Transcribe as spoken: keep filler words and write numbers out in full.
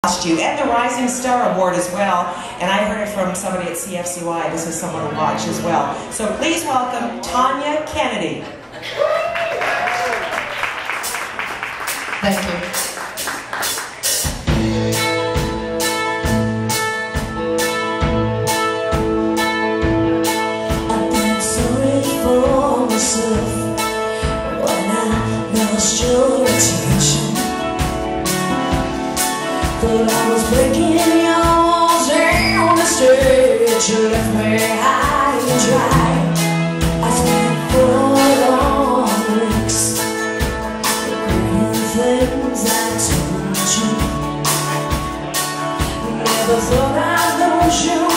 You and the Rising Star Award as well, and I heard it from somebody at C F C Y. This is someone to watch as well. So please welcome Tonya Kennedy. Thank you. I've been sorry for myself when I lost your attention. Thought I was breaking your walls down the stage. You left me high and dry. I spent four long weeks regretting things I told you. Never thought I'd lose you.